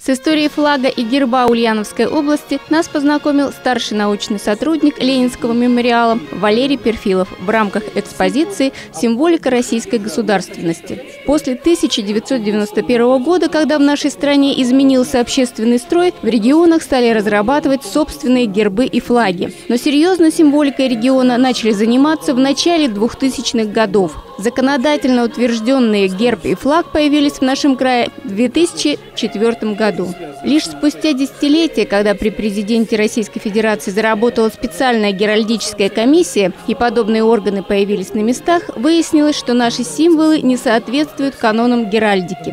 историей флага и герба Ульяновской области нас познакомил старший научный сотрудник Ленинского мемориала Валерий Перфилов в рамках экспозиции «Символика российской государственности». После 1991 года, когда в нашей стране изменился общественный строй, в регионах стали разрабатывать собственные гербы и флаги. Но серьезно символикой региона начали заниматься в начале 2000-х годов. Законодательно утвержденные герб и флаг появились в нашем крае в 2004 году. Лишь спустя десятилетия, когда при президенте Российской Федерации заработала специальная геральдическая комиссия и подобные органы появились на местах, выяснилось, что наши символы не соответствуют канонам геральдики.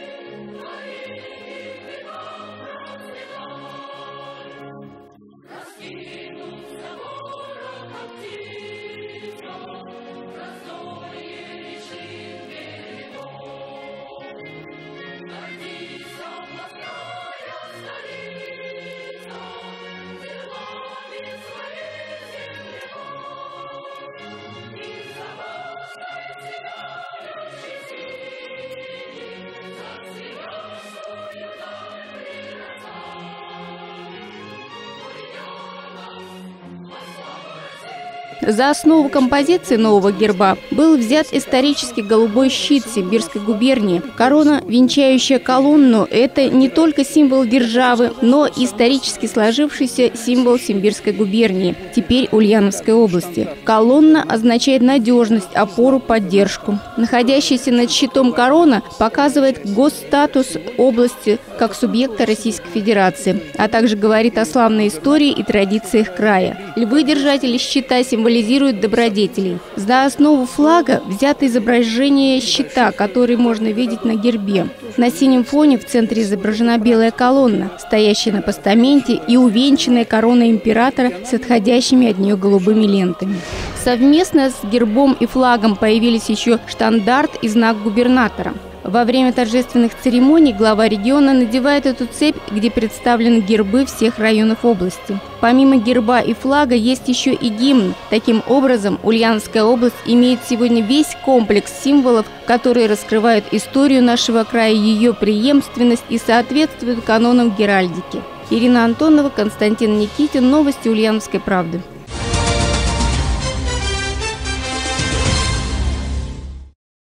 За основу композиции нового герба был взят исторический голубой щит Симбирской губернии. Корона, венчающая колонну, это не только символ державы, но и исторически сложившийся символ Симбирской губернии, теперь Ульяновской области. Колонна означает надежность, опору, поддержку. Находящаяся над щитом корона показывает госстатус области как субъекта Российской Федерации, а также говорит о славной истории и традициях края. Львы-держатели щита символизируют добродетелей. За основу флага взято изображение щита, который можно видеть на гербе. На синем фоне в центре изображена белая колонна, стоящая на постаменте и увенчанная короной императора с отходящими от нее голубыми лентами. Совместно с гербом и флагом появились еще штандарт и знак губернатора. Во время торжественных церемоний глава региона надевает эту цепь, где представлены гербы всех районов области. Помимо герба и флага есть еще и гимн. Таким образом, Ульяновская область имеет сегодня весь комплекс символов, которые раскрывают историю нашего края, ее преемственность и соответствуют канонам геральдики. Ирина Антонова, Константин Никитин. Новости Ульяновской правды.